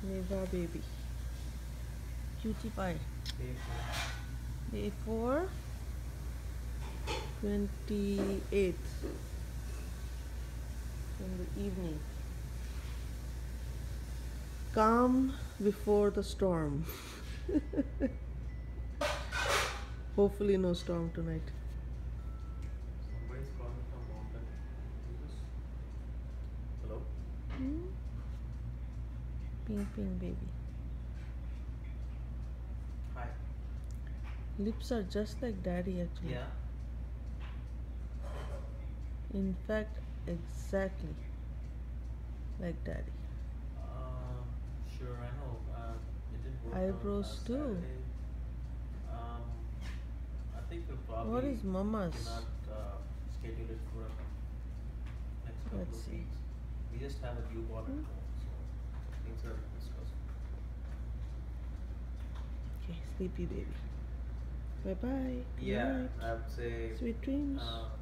Neva baby. Cutie pie. A4 28th in the evening. Calm before the storm. Hopefully no storm tonight. Somebody's calling from mountain. Hello? Ping ping baby. Hi. Lips are just like daddy actually. Yeah. In fact, exactly like daddy. Sure, I know. It didn't work out Eyebrows last too. Saturday. Um, I think we'll What probably is mama's? cannot schedule it for next couple Let's of see. weeks. We just have a newborn at home, so things are discussed. Okay, sleepy baby. Bye bye. Good Yeah, night. I would say Sweet dreams.